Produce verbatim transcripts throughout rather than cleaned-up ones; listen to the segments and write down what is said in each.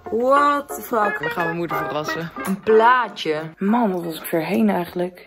What the fuck? We gaan mijn moeder verrassen. Een plaatje. Man, wat was ik ver heen eigenlijk?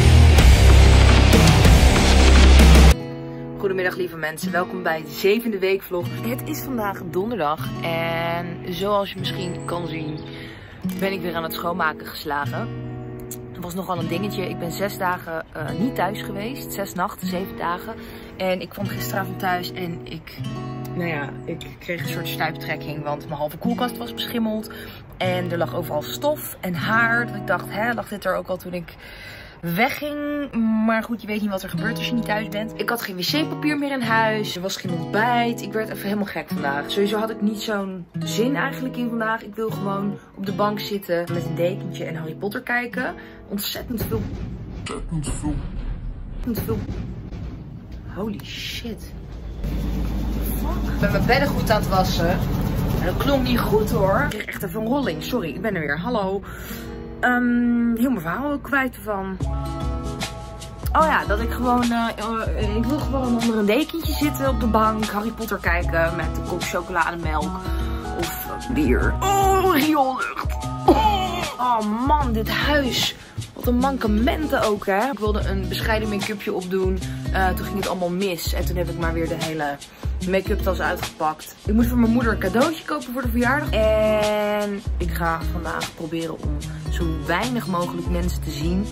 Goedemiddag lieve mensen, welkom bij de zevende weekvlog. Het is vandaag donderdag en zoals je misschien kan zien ben ik weer aan het schoonmaken geslagen. Het was nogal een dingetje. Ik ben zes dagen uh, niet thuis geweest. Zes nachten, zeven dagen. En ik kwam gisteravond thuis en ik... Nou ja, ik kreeg een soort stuiptrekking, want mijn halve koelkast was beschimmeld. En er lag overal stof en haar. Dat ik dacht, hè, lag dit er ook al toen ik wegging. Maar goed, je weet niet wat er gebeurt als je niet thuis bent. Ik had geen wc-papier meer in huis. Er was geen ontbijt. Ik werd even helemaal gek vandaag. Sowieso had ik niet zo'n zin eigenlijk in vandaag. Ik wil gewoon op de bank zitten met een dekentje en Harry Potter kijken. Ontzettend veel. Ontzettend veel. Ontzettend veel. Holy shit. Ik ben mijn beddengoed aan het wassen. En dat klonk niet goed hoor. Ik kreeg echt even een rolling. Sorry, ik ben er weer. Hallo. Um, heel mijn verhaal ook kwijt ervan. Oh ja, dat ik gewoon... Uh, uh, ik wil gewoon onder een dekentje zitten op de bank. Harry Potter kijken met een kop chocolademelk. Of uh, bier. Oh, rioollucht. Oh, oh man, dit huis. Wat een mankementen ook hè. Ik wilde een bescheiden make-upje opdoen. Uh, toen ging het allemaal mis. En toen heb ik maar weer de hele make-up tas uitgepakt. Ik moet voor mijn moeder een cadeautje kopen voor de verjaardag. En ik ga vandaag proberen om zo weinig mogelijk mensen te zien.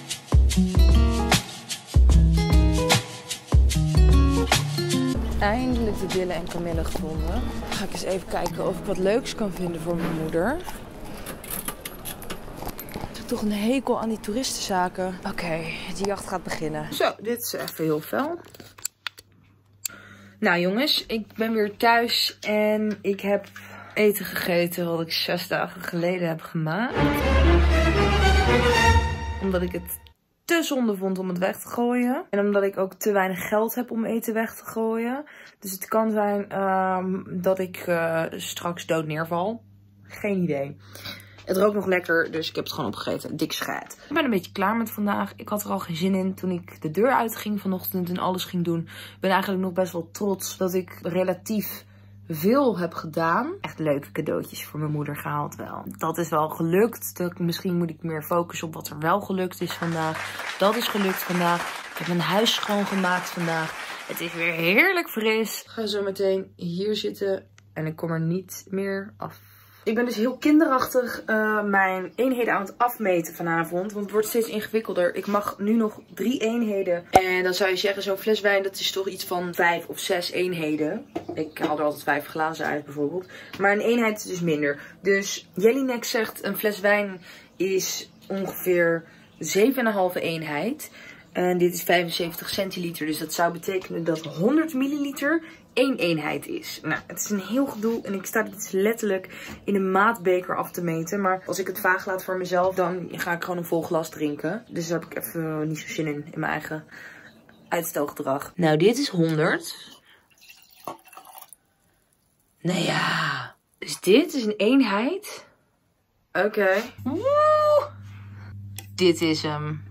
Eindelijk de Dille en Camille gevonden. Ga ik eens even kijken of ik wat leuks kan vinden voor mijn moeder. Ik heb toch een hekel aan die toeristenzaken. Oké, okay, de jacht gaat beginnen. Zo, dit is even heel fel. Nou jongens, ik ben weer thuis en ik heb eten gegeten wat ik zes dagen geleden heb gemaakt. Omdat ik het te zonde vond om het weg te gooien. En omdat ik ook te weinig geld heb om eten weg te gooien. Dus het kan zijn um, dat ik uh, straks dood neerval. Geen idee. Het rookt nog lekker, dus ik heb het gewoon opgegeten. Dik schijt. Ik ben een beetje klaar met vandaag. Ik had er al geen zin in toen ik de deur uitging vanochtend en alles ging doen. Ik ben eigenlijk nog best wel trots dat ik relatief veel heb gedaan. Echt leuke cadeautjes voor mijn moeder gehaald wel. Dat is wel gelukt. Dat, misschien moet ik meer focussen op wat er wel gelukt is vandaag. Dat is gelukt vandaag. Ik heb mijn huis schoongemaakt vandaag. Het is weer heerlijk fris. Ik ga zo meteen hier zitten en ik kom er niet meer af. Ik ben dus heel kinderachtig uh, mijn eenheden aan het afmeten vanavond. Want het wordt steeds ingewikkelder. Ik mag nu nog drie eenheden. En dan zou je zeggen, zo'n fles wijn dat is toch iets van vijf of zes eenheden. Ik haal er altijd vijf glazen uit bijvoorbeeld. Maar een eenheid is dus minder. Dus Jellinek zegt een fles wijn is ongeveer zeven komma vijf eenheid. En dit is vijfenzeventig centiliter. Dus dat zou betekenen dat honderd milliliter één eenheid is. Nou, het is een heel gedoe en ik sta dit dus letterlijk in een maatbeker af te meten. Maar als ik het vaag laat voor mezelf, dan ga ik gewoon een vol glas drinken. Dus daar heb ik even niet zo zin in, in mijn eigen uitstelgedrag. Nou, dit is honderd. Nou ja, dus dit is een eenheid. Oké. Okay. Dit is hem.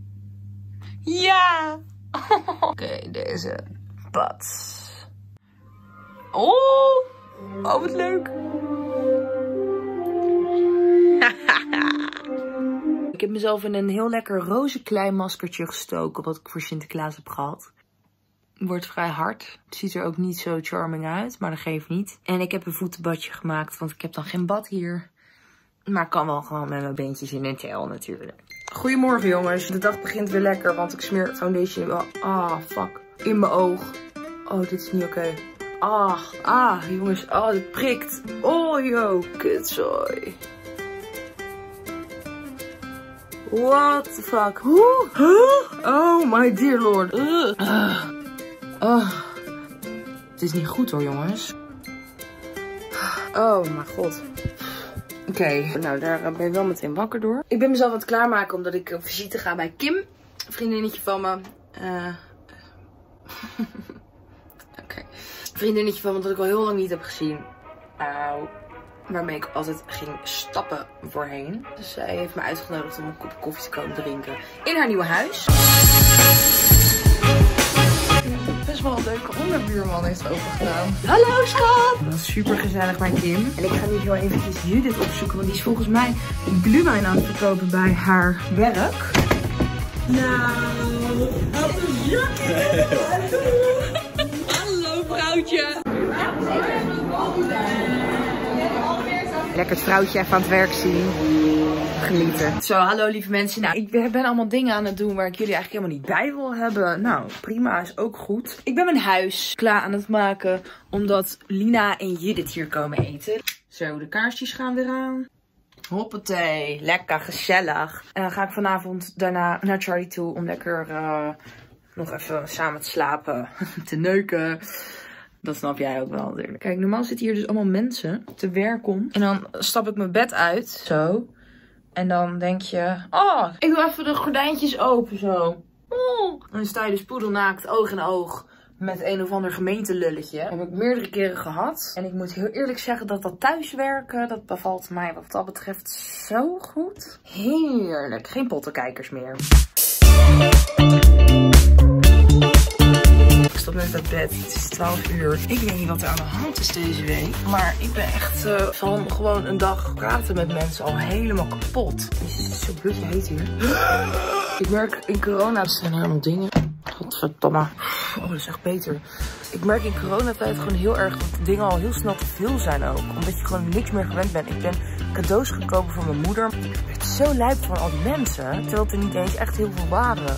Ja! Oké, okay, deze pad. Oh! Oh, wat leuk! Ik heb mezelf in een heel lekker roze klein maskertje gestoken, wat ik voor Sinterklaas heb gehad. Het wordt vrij hard. Het ziet er ook niet zo charming uit, maar dat geeft niet. En ik heb een voetenbadje gemaakt, want ik heb dan geen bad hier. Maar ik kan wel gewoon met mijn beentjes in een tel natuurlijk. Goedemorgen jongens, de dag begint weer lekker, want ik smeer foundation wel. Ah, fuck. In mijn oog. Oh, dit is niet oké. Okay. Ah, ah, jongens. Oh, dit prikt. Oh, yo, kutzooi. What the fuck? Huh? Oh, my dear lord. Uh. Uh. Uh. Het is niet goed hoor, jongens. Oh, mijn god. Oké, okay, nou daar ben je wel meteen wakker door. Ik ben mezelf aan het klaarmaken omdat ik op visite ga bij Kim. Een vriendinnetje van me. Uh... Oké. Okay. Een vriendinnetje van me dat ik al heel lang niet heb gezien. Auw. Waarmee ik altijd ging stappen voorheen. Dus zij heeft me uitgenodigd om een kop koffie te komen drinken. In haar nieuwe huis. Ik ben best wel een leuke onderbuurman heeft opengedaan. Hallo schat! Dat is super gezellig bij Kim. En ik ga nu heel eventjes Judith opzoeken, want die is volgens mij Blue Wine aan het verkopen bij haar werk. Nou, wat een jakje! Hallo vrouwtje! Lekker het vrouwtje even aan het werk zien. Genieten. Zo, hallo lieve mensen. Nou, ik ben allemaal dingen aan het doen waar ik jullie eigenlijk helemaal niet bij wil hebben. Nou, prima, is ook goed. Ik ben mijn huis klaar aan het maken, omdat Lina en Judith hier komen eten. Zo, de kaarsjes gaan weer aan. Hoppatee, lekker gezellig. En dan ga ik vanavond daarna naar Charlie toe om lekker uh, nog even samen te slapen, te neuken. Dat snap jij ook wel natuurlijk. Kijk, normaal zitten hier dus allemaal mensen te werken. En dan stap ik mijn bed uit, zo. En dan denk je, oh, ik doe even de gordijntjes open, zo. Oh. En dan sta je dus poedelnaakt, oog in oog, met een of ander gemeentelulletje. Dat heb ik meerdere keren gehad. En ik moet heel eerlijk zeggen dat dat thuiswerken, dat bevalt mij wat dat betreft zo goed. Heerlijk. Geen pottenkijkers meer. Ik stap net uit bed. Het is twaalf uur. Ik weet niet wat er aan de hand is deze week. Maar ik ben echt uh, van gewoon een dag praten met mensen al helemaal kapot. Het is zo bloedje heet hier. Ik merk in corona, er zijn helemaal dingen. Godverdomme. Oh, dat is echt beter. Ik merk in coronatijd gewoon heel erg dat de dingen al heel snel te veel zijn ook. Omdat je gewoon niks meer gewend bent. Ik ben cadeaus gekomen van mijn moeder. Ik werd zo lijp van al die mensen. Terwijl het er niet eens echt heel veel waren.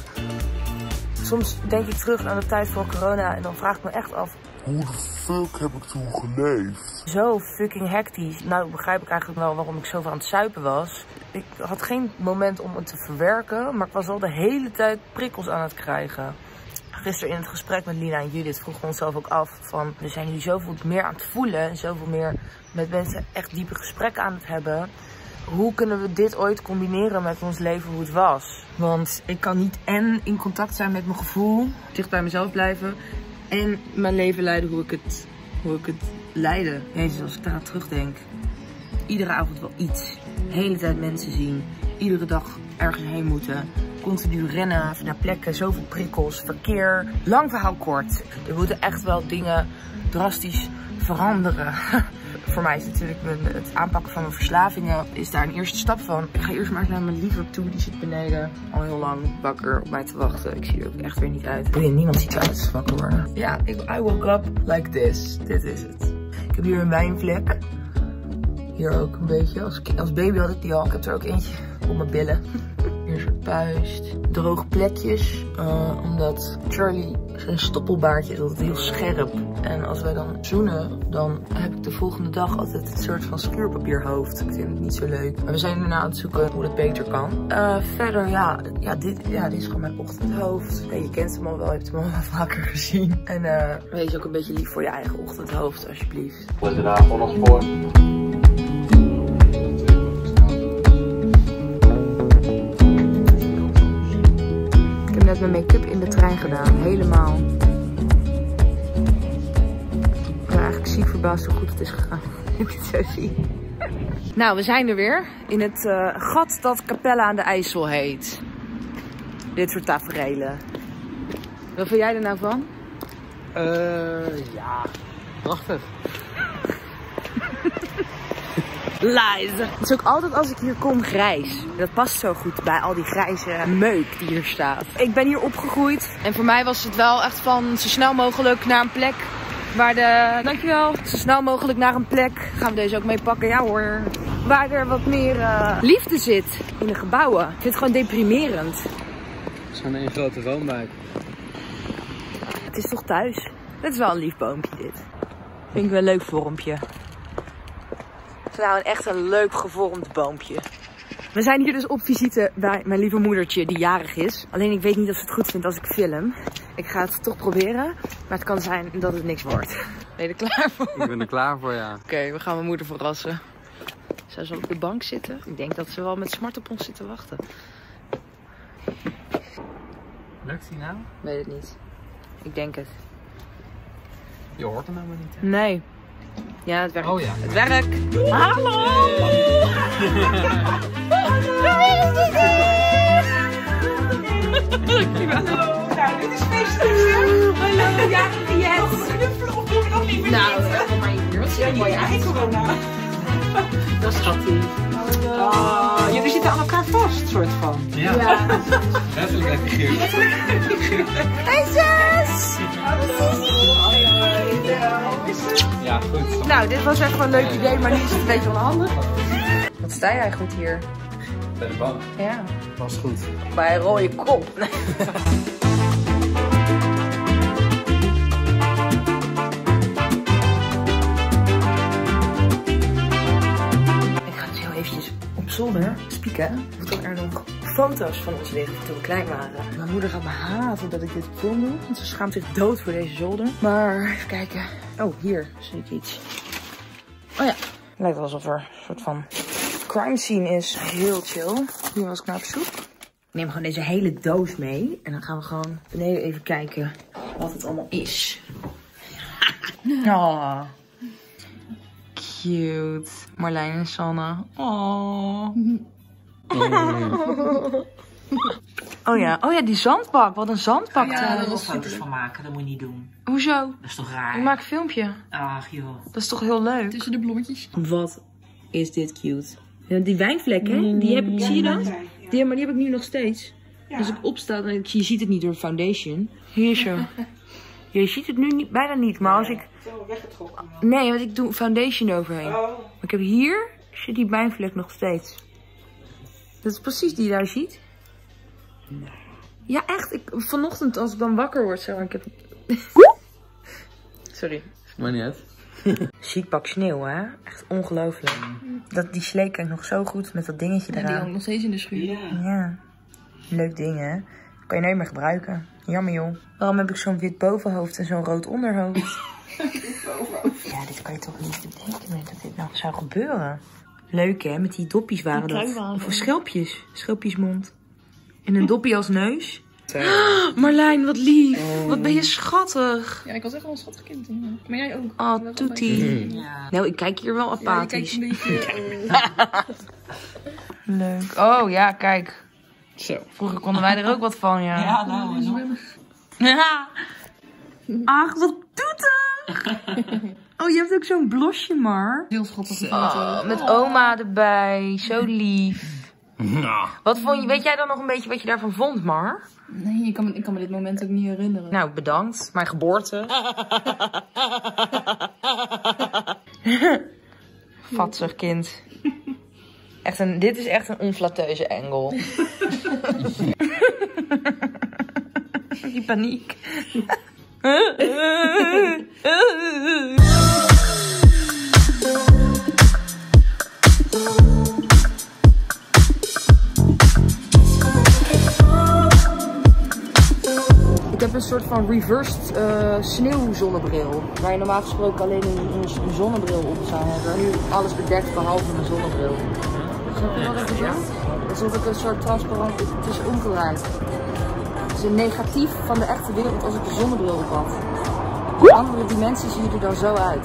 Soms denk ik terug aan de tijd voor corona en dan vraag ik me echt af, hoe de fuck heb ik toen geleefd? Zo fucking hectisch. Nou begrijp ik eigenlijk wel waarom ik zoveel aan het zuipen was. Ik had geen moment om het te verwerken, maar ik was al de hele tijd prikkels aan het krijgen. Gisteren in het gesprek met Lina en Judith vroegen we onszelf ook af van, we zijn nu zoveel meer aan het voelen en zoveel meer met mensen echt diepe gesprekken aan het hebben. Hoe kunnen we dit ooit combineren met ons leven hoe het was? Want ik kan niet en in contact zijn met mijn gevoel, dicht bij mezelf blijven, en mijn leven leiden hoe ik het, hoe ik het leidde. Jezus, als ik daaraan terugdenk. Iedere avond wel iets. De hele tijd mensen zien. Iedere dag ergens heen moeten. Continu rennen naar plekken. Zoveel prikkels. Verkeer. Lang verhaal kort. Er moeten echt wel dingen drastisch veranderen. Voor mij is natuurlijk het aanpakken van mijn verslavingen is daar een eerste stap van. Ik ga eerst maar eens naar mijn lieve toe. Die zit beneden al heel lang wakker op mij te wachten. Ik zie er ook echt weer niet uit. Wil je niemand ziet eruit wakker worden? Ja, ik, I woke up like this. Dit is het. Ik heb hier een wijnvlek. Hier ook een beetje. Als, als baby had ik die al. Ik heb er ook eentje op mijn billen. Hier een soort puist. Droge plekjes. Uh, omdat Charlie, zijn stoppelbaardje is altijd heel scherp. En als wij dan zoenen, dan heb ik de volgende dag altijd een soort van schuurpapierhoofd. Ik vind het niet zo leuk. Maar we zijn ernaar aan het zoeken hoe dat beter kan. Uh, verder, ja, ja, dit, ja, dit is gewoon mijn ochtendhoofd. Ja, je kent hem al wel, je hebt hem al wel vaker gezien. En uh, wees ook een beetje lief voor je eigen ochtendhoofd, alsjeblieft. Voor de dag van ons voor. Ik heb net mijn make-up in de trein gedaan, helemaal. Ik ben eigenlijk ziek verbaasd hoe goed het is gegaan. Ik het zo zie. Nou, we zijn er weer. In het uh, gat dat Capella aan de IJssel heet. Dit soort taferelen. Wat vind jij er nou van? Eh, uh, ja, prachtig. Lies. Het is ook altijd als ik hier kom grijs. Dat past zo goed bij al die grijze meuk die hier staat. Ik ben hier opgegroeid. En voor mij was het wel echt van zo snel mogelijk naar een plek waar de... Dankjewel. Zo snel mogelijk naar een plek. Gaan we deze ook mee pakken? Ja hoor. Waar er wat meer uh, liefde zit in de gebouwen. Ik vind het gewoon deprimerend. Het is gewoon een grote woonwijk. Het is toch thuis? Dit is wel een lief boompje dit. Vind ik wel een leuk vormpje. Het is nou een echt een leuk gevormd boompje. We zijn hier dus op visite bij mijn lieve moedertje die jarig is. Alleen ik weet niet of ze het goed vindt als ik film. Ik ga het toch proberen. Maar het kan zijn dat het niks wordt. Ben je er klaar voor? Ik ben er klaar voor, ja. Oké, okay, we gaan mijn moeder verrassen. Zou ze op de bank zitten? Ik denk dat ze wel met smart op ons zit te wachten. Lukt die nou? Weet het niet. Ik denk het. Je hoort hem helemaal niet, hè? Nee. Ja, het werkt. Oh ja. Het werkt. Hallo! Hallo! Nou, dit is feestelijk. Hallo, ja, yes. Knuffelen of doen we nog niet meer? Nou, kom maar hier. Wat zie je mooi uit. Corona. Dat is schattig. Oh, jullie zitten aan elkaar vast, soort van. Ja. Ja. Dat is ook lekker cute. Hey zus! Ja, goed. Nou, dit was echt wel een leuk idee, maar nu is het een beetje onhandig. Wat sta jij goed hier? Bij de bank. Ja. Was goed. Bij een rode kop. Op zolder spieken, omdat er nog foto's van ons liggen toen we klein waren. Mijn moeder gaat me haten dat ik dit film doe, want ze schaamt zich dood voor deze zolder. Maar even kijken. Oh, hier zie ik iets. Oh ja, lijkt wel alsof er een soort van crime scene is. Heel chill. Hier was ik naar op zoek. Ik neem gewoon deze hele doos mee en dan gaan we gewoon beneden even kijken wat het allemaal is. Oh. Cute. Marlijn en Sanne. Oh. Oh ja, oh ja, die zandbak. Wat een zandbak. Ja, daar wil foto's van maken. Dat moet je niet doen. Hoezo? Dat is toch raar? Ik maak een filmpje. Ach joh. Dat is toch heel leuk? Tussen de blommetjes. Wat is dit cute. Ja, die wijnvlekken, die heb ik, zie je dat? Die, maar die heb ik nu nog steeds. Ja. Als ik opsta, dan je ziet het niet door foundation. Hier zo. Je ziet het nu niet, bijna niet, maar als ik... Zo weggetrokken. Nee, want ik doe foundation overheen. Oh. Maar ik heb hier, zit die wijnvlek nog steeds. Dat is precies die je daar ziet. Ja, echt. Ik, vanochtend als ik dan wakker word, zeg maar, ik heb... Sorry. Maar niet uit. Ziek pak sneeuw, hè? Echt ongelooflijk. Dat, die slee kan ik nog zo goed met dat dingetje Ja, die hangt eraan. nog steeds in de schuur. Ja. Ja. Leuk ding, hè? Kan je nooit meer gebruiken. Jammer, joh. Waarom heb ik zo'n wit bovenhoofd en zo'n rood onderhoofd? Ja, dit kan je toch niet bedenken meer dat dit nou zou gebeuren. Leuk, hè? Met die doppies waren dat. Of schelpjes. Schelpjesmond. En een doppie als neus. Oh, Marlijn, wat lief. Oh. Wat ben je schattig. Ja, ik was echt wel een schattig kind. Hè. Maar jij ook. Oh, toetie. Ja. Nou, ik kijk hier wel Ja, je apathisch. kijkt een beetje... Uh... Leuk. Oh, ja, kijk. Zo. Vroeger konden wij er ook wat van, ja. Ja, nou, nou. Ja. Ach, wat doetig. Oh, je hebt ook zo'n blosje, Mar. Heel schattig. Oh, met oma erbij. Zo lief. Nou. Wat vond je, weet jij dan nog een beetje wat je daarvan vond, Mar? Nee, ik kan, me, ik kan me dit moment ook niet herinneren. Nou, bedankt. Mijn geboorte. Vatsig kind. Echt een, dit is echt een onflatteuze engel. Die paniek. Ik heb een soort van reversed uh, sneeuwzonnebril. Waar je normaal gesproken alleen een, een, een zonnebril op zou hebben. Nu alles bedekt behalve mijn zonnebril. Snap je wat ik bedoel? Alsof ik een soort transparant... Het is omgedraaid. Het is een negatief van de echte wereld als ik een zonnebril op had. In andere dimensies zie je er dan zo uit.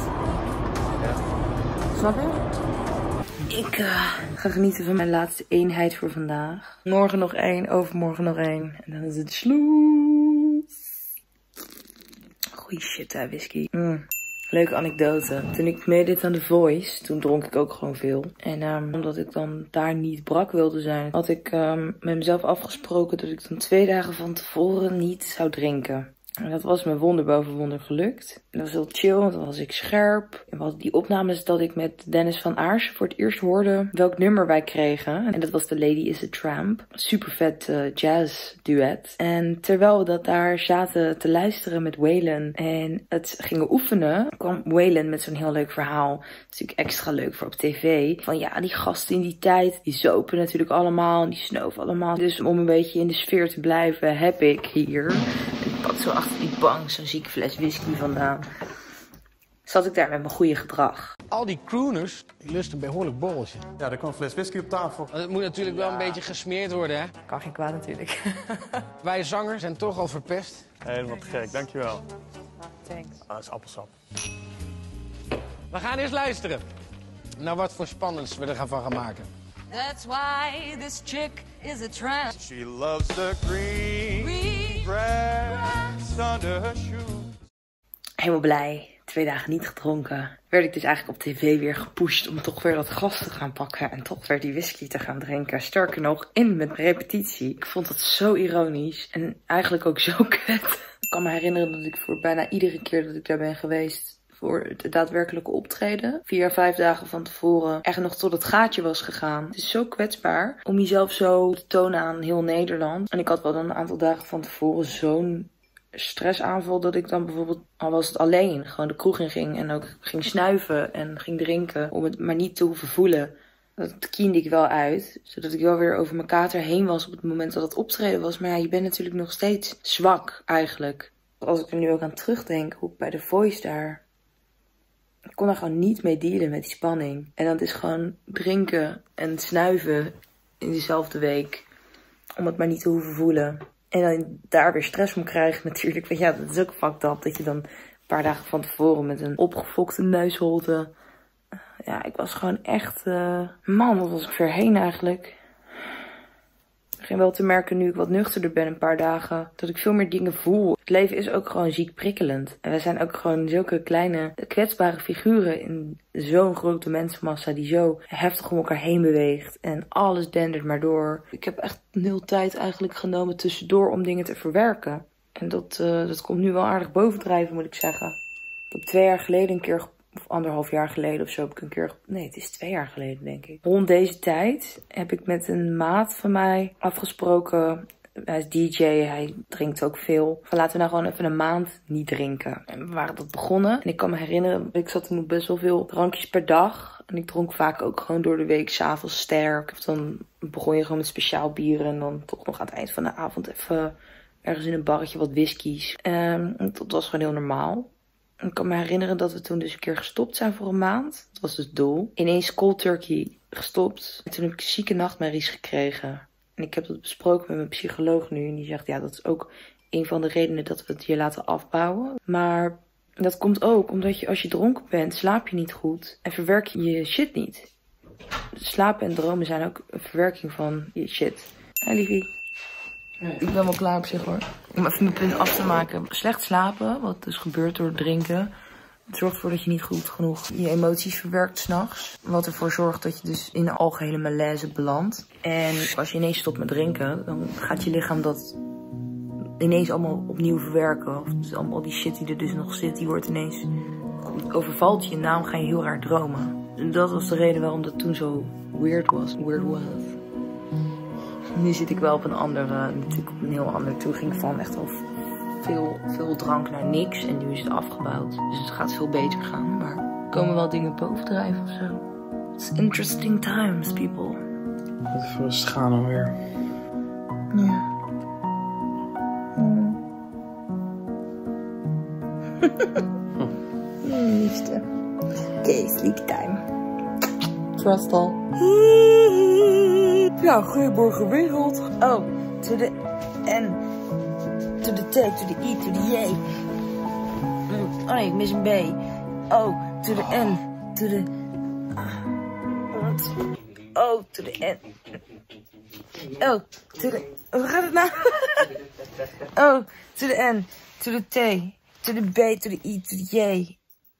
Snap je? Ik uh, ga genieten van mijn laatste eenheid voor vandaag. Morgen nog één, overmorgen nog één. En dan is het sloes. Goeie shit hè, whisky. Mm. Leuke anekdote. Toen ik meedeed aan The Voice, toen dronk ik ook gewoon veel. En um, omdat ik dan daar niet brak wilde zijn, had ik um, met mezelf afgesproken dat ik dan twee dagen van tevoren niet zou drinken. En dat was me wonder boven wonder gelukt. En dat was heel chill, want dan was ik scherp. En we hadden die opnames dat ik met Dennis van Aarsen voor het eerst hoorde welk nummer wij kregen. En dat was The Lady is a Tramp. Super vet uh, jazz duet. En terwijl we dat daar zaten te luisteren met Waylon en het gingen oefenen, kwam Waylon met zo'n heel leuk verhaal. Dat is natuurlijk extra leuk voor op tv. Van ja, die gasten in die tijd, die zopen natuurlijk allemaal, die snoven allemaal. Dus om een beetje in de sfeer te blijven, heb ik hier... Ik pak zo achter die bank zo'n zieke fles whisky vandaan. Zat ik daar met mijn goede gedrag. Al die crooners, die lusten een behoorlijk borreltje. Ja, er kwam een fles whisky op tafel. Het moet natuurlijk wel een beetje gesmeerd worden, hè? Kan geen kwaad natuurlijk. Wij zangers zijn toch al verpest. Helemaal te gek, dankjewel. Thanks. Ah, dat is appelsap. We gaan eens luisteren naar wat voor spannends we er gaan van gaan maken. That's why this chick is a tramp. She loves the green, Green grass. Helemaal blij. Twee dagen niet gedronken. Werd ik dus eigenlijk op tv weer gepusht om toch weer dat gas te gaan pakken. En toch weer die whisky te gaan drinken. Sterker nog, in met repetitie. Ik vond dat zo ironisch. En eigenlijk ook zo kut. Ik kan me herinneren dat ik voor bijna iedere keer dat ik daar ben geweest... voor het daadwerkelijke optreden. Vier à vijf dagen van tevoren echt nog tot het gaatje was gegaan. Het is zo kwetsbaar om jezelf zo te tonen aan heel Nederland. En ik had wel dan een aantal dagen van tevoren zo'n stressaanval dat ik dan bijvoorbeeld, al was het alleen, gewoon de kroeg in ging en ook ging snuiven en ging drinken. Om het maar niet te hoeven voelen. Dat kiende ik wel uit. Zodat ik wel weer over mijn kater heen was op het moment dat het optreden was. Maar ja, je bent natuurlijk nog steeds zwak eigenlijk. Als ik er nu ook aan terugdenk, hoe ik bij The Voice daar... Ik kon er gewoon niet mee dealen met die spanning. En dat is gewoon drinken en snuiven in dezelfde week. Om het maar niet te hoeven voelen. En dan daar weer stress om krijgen natuurlijk. Want ja, dat is ook fucked up. Dat je dan een paar dagen van tevoren met een opgefokte neusholte... Ja, ik was gewoon echt... Uh... Man, wat was ik ver heen eigenlijk. Ik begin wel te merken nu ik wat nuchterder ben een paar dagen. Dat ik veel meer dingen voel. Het leven is ook gewoon ziek prikkelend. En we zijn ook gewoon zulke kleine kwetsbare figuren in zo'n grote mensenmassa die zo heftig om elkaar heen beweegt. En alles dendert maar door. Ik heb echt nul tijd eigenlijk genomen tussendoor om dingen te verwerken. En dat, uh, dat komt nu wel aardig bovendrijven, moet ik zeggen. Ik heb twee jaar geleden een keer... Of anderhalf jaar geleden of zo heb ik een keer... Nee, het is twee jaar geleden, denk ik. Rond deze tijd heb ik met een maat van mij afgesproken. Hij is D J, hij drinkt ook veel. Van laten we nou gewoon even een maand niet drinken. En we waren dat begonnen. En ik kan me herinneren, ik zat toen best wel veel drankjes per dag. En ik dronk vaak ook gewoon door de week 's avonds sterk. Of dan begon je gewoon met speciaal bieren. En dan toch nog aan het eind van de avond even ergens in een barretje wat whiskies. En dat was gewoon heel normaal. Ik kan me herinneren dat we toen dus een keer gestopt zijn voor een maand. Dat was het doel. Ineens cold turkey gestopt. En toen heb ik zieke nachtmerries gekregen. En ik heb dat besproken met mijn psycholoog nu. En die zegt, ja, dat is ook een van de redenen dat we het je laten afbouwen. Maar dat komt ook omdat je als je dronken bent, slaap je niet goed. En verwerk je je shit niet. Slapen en dromen zijn ook een verwerking van je shit. Hé, liefie. Nee. Ik ben wel klaar op zich hoor. Om even mijn punt af te maken. Slecht slapen, wat dus gebeurt door het drinken. Het zorgt ervoor dat je niet goed genoeg je emoties verwerkt 's nachts. Wat ervoor zorgt dat je dus in een algehele malaise belandt. En als je ineens stopt met drinken, dan gaat je lichaam dat ineens allemaal opnieuw verwerken. Of dus allemaal die shit die er dus nog zit, die wordt ineens... overvalt je en daarom ga je heel raar dromen. En dat was de reden waarom dat toen zo weird was. Weird was. Nu zit ik wel op een andere, natuurlijk op een heel ander toe. Ging van echt al veel, veel drank naar niks. En nu is het afgebouwd. Dus het gaat veel beter gaan. Maar er komen wel dingen bovendrijven of zo. It's interesting times, people. Wat voor een schade weer. Ja. Mm. Liefste. Oké, sleep time. Trust all. Ja, goedemorgen wereld. Oh, to the N. To the T, to the I, to the J. Mm. Oh nee, ik mis een B. Oh, to the N. To the... Oh, to the N. Oh, to the... Hoe gaat het nou? Oh, to the N. To the T. To the B, to the I, to the J.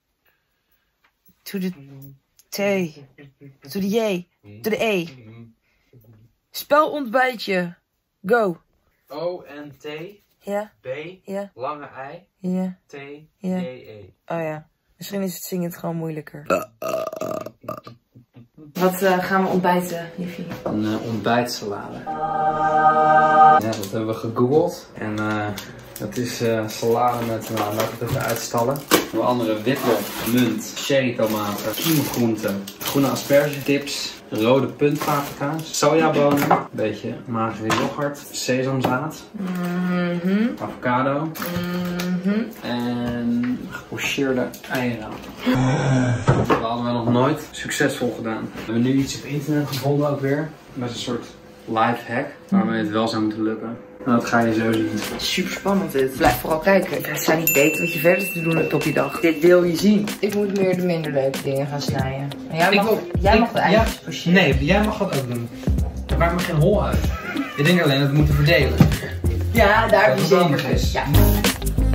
To the T. To the J. To the E. Spelontbijtje. Go. O N T. Ja. B. Ja. Lange I. Ja. T. Ja. J E. Oh ja. Misschien is het zingend gewoon moeilijker. Wat uh, gaan we ontbijten, liefie? Een uh, ontbijtsalade. Ja, dat hebben we gegoogeld. En uh, dat is uh, salade met, nou, laat ik het even uitstallen. Onder andere witte munt, cherry tomaten, kiemelgroenten, groene aspergedips, rode puntpaprika's, sojabonen, een beetje magere yoghurt, sesamzaad, Mm-hmm. avocado Mm-hmm. en gepocheerde eieren. Dat hadden we nog nooit succesvol gedaan. We hebben nu iets op internet gevonden ook weer. Dat is een soort life hack waarmee het wel zou moeten lukken. Nou, dat ga je zo zien. Super spannend dit. Blijf vooral kijken. Het zou niet weten wat je verder te doen hebt op je dag. Dit wil je zien. Ik moet meer de minder leuke dingen gaan snijden. En jij mag, wil, jij ik, mag de eitjes ja, pocheren. Nee, jij mag dat ook doen. Er maakt me geen hol uit. Ik denk alleen dat we moeten verdelen. Ja, daar heb je Dat zin het anders in. is. Ja.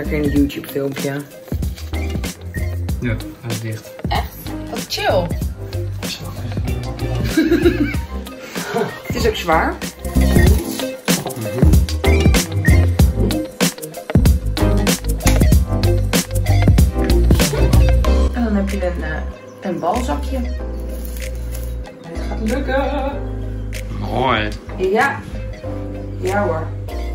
lekker in een YouTube filmpje. Ja, hij is dicht. Echt? Wat chill. Het is ook zwaar. En dan heb je een, uh, een balzakje. Het gaat lukken. Mooi. Ja. Ja hoor.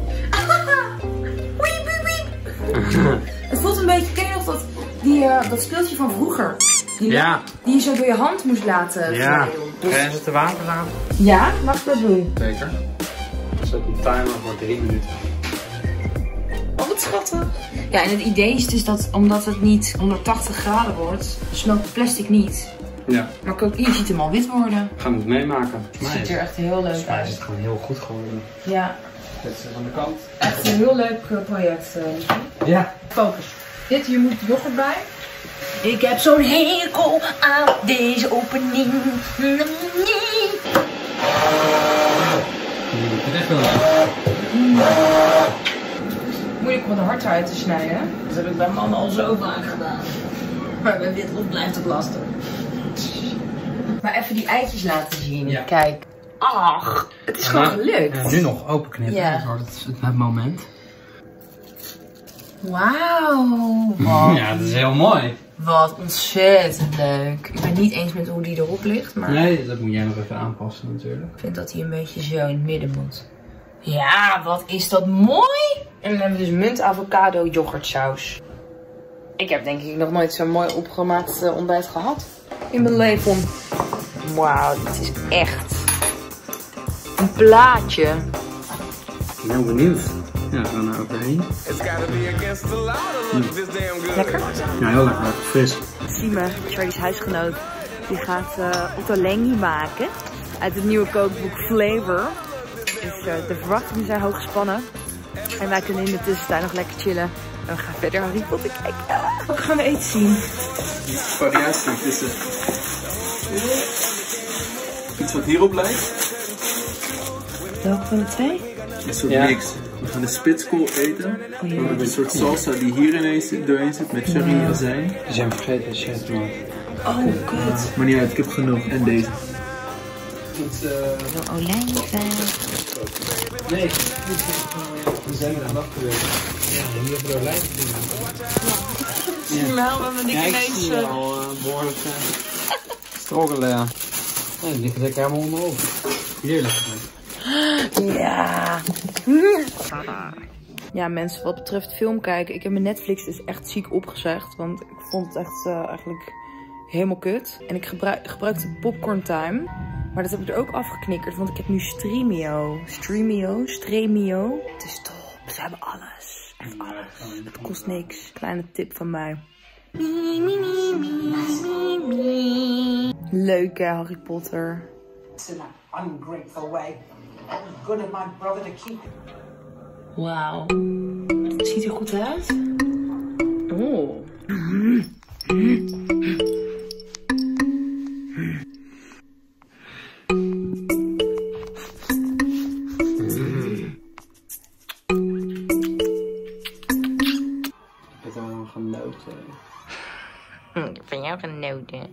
Het voelt een beetje, ken je nog dat, die, uh, dat speeltje van vroeger? Die, Ja. Die je zo door je hand moest laten Ja. glijden. Dus... Ga je ze te water laten? Ja, mag ik dat doen? Zeker. Zet een timer voor drie minuten. Oh, wat schattig. Ja, en het idee is dus dat omdat het niet honderdtachtig graden wordt, smelt het plastic niet. Ja. Maar ook, je ziet hem al wit worden. We gaan het meemaken. Het ziet er echt heel leuk Volgens mij is uit. het gewoon heel goed geworden. Ja, Zet ze aan de kant. echt een heel leuk uh, project. Uh. Ja. Focus. Dit, hier moet yoghurt bij. Ik heb zo'n hekel aan deze opening. Je moet het echt wel leuk. Moeilijk om het hart uit te snijden. Dat heb ik bij mannen al zo vaak gedaan. Maar bij witlof blijft het lastig. Maar even die eitjes laten zien. Ja. Kijk. Ach, het is gewoon gelukt. Ja, nu nog openknippen. Ja. Dat wordt het, het moment. Wauw. Wat, Ja, dat is heel mooi. wat ontzettend leuk. Ik ben het niet eens met hoe die erop ligt. Maar Nee, dat moet jij nog even aanpassen natuurlijk. ik vind dat hij een beetje zo in het midden moet. Ja, wat is dat mooi. En dan hebben we dus munt, avocado, yoghurtsaus. Ik heb denk ik nog nooit zo'n mooi opgemaakt uh, ontbijt gehad in mijn leven. Wauw, dit is echt een plaatje. Ik ben heel benieuwd. Ja, we gaan er overheen. Lekker. Ja, heel lekker. Fris. Sime, Charlie's huisgenoot, die gaat uh, ottolenghi maken uit het nieuwe kookboek Flavor. Dus uh, de verwachtingen zijn hoog gespannen. En wij kunnen in de tussentijd nog lekker chillen. En we gaan verder Harry Potter kijken. Wat gaan we eten zien? Variatie tussen iets wat hierop lijkt. Welke van de twee? Een soort Ja. mix. We gaan de spitskool eten. Oh, ja. We hebben een soort salsa die hier ineens doorheen zit met sherry en azijn. Ze zijn vergeten de shit te maken. Oh, kut. Maar niet uit, ik heb genoeg. En deze. Zo'n olijven. Nee, we zijn er aan afgewezen. Ja, hier hebben we olijven in. Sime, help me Ja, ik zie je al uh, behoorlijk uh, stroggelen. Ja, ja die ligt lekker helemaal onderop. Heerlijk. Ja. Ja, mensen, wat betreft film kijken. Ik heb mijn Netflix dus echt ziek opgezegd. Want ik vond het echt uh, eigenlijk helemaal kut. En ik gebruik, gebruikte Popcorn Time. Maar dat heb ik er ook afgeknikkerd. Want ik heb nu Streamio. Streamio. Streamio. Het is top. Ze hebben alles. Echt alles. Het kost niks. Kleine tip van mij. Leuke Harry Potter. In an ungrateful way. I was good of my brother to keep. Wauw. Het ziet er goed uit. Oh. Ik heb er nog genoten. Ik heb van jou genoten.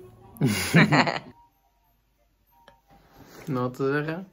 Wat te zeggen?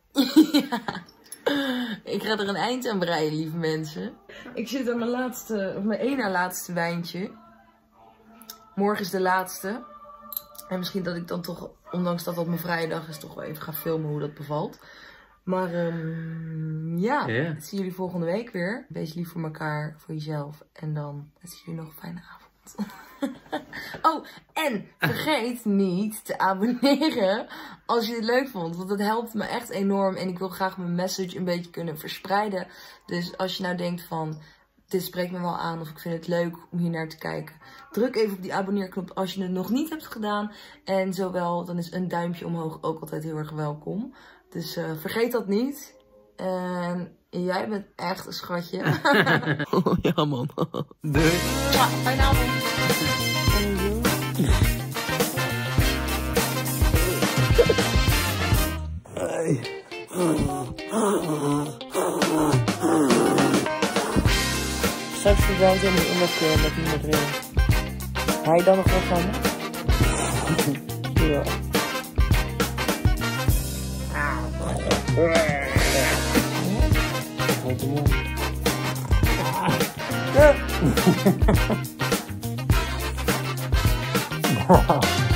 Ik ga er een eind aan breien, lieve mensen. Ik zit aan mijn laatste, of mijn één na laatste wijntje. Morgen is de laatste. En misschien dat ik dan toch, ondanks dat het mijn vrije dag is, toch wel even ga filmen hoe dat bevalt. Maar um, ja, Yeah. zie jullie volgende week weer. Wees lief voor elkaar, voor jezelf. En dan zie jullie nog een fijne avond. Oh, en vergeet niet te abonneren als je het leuk vond. Want dat helpt me echt enorm. En ik wil graag mijn message een beetje kunnen verspreiden. Dus als je nou denkt van, dit spreekt me wel aan of ik vind het leuk om hier naar te kijken. Druk even op die abonneerknop als je het nog niet hebt gedaan. En zowel, dan is een duimpje omhoog ook altijd heel erg welkom. Dus uh, vergeet dat niet. En jij bent echt een schatje. Oh, ja man. Doei. Fijne avond. Straks het wel zo niet onderkeuren met iemand erin. Ga je dan nog wel van me? Ja. Grote mond. Ja.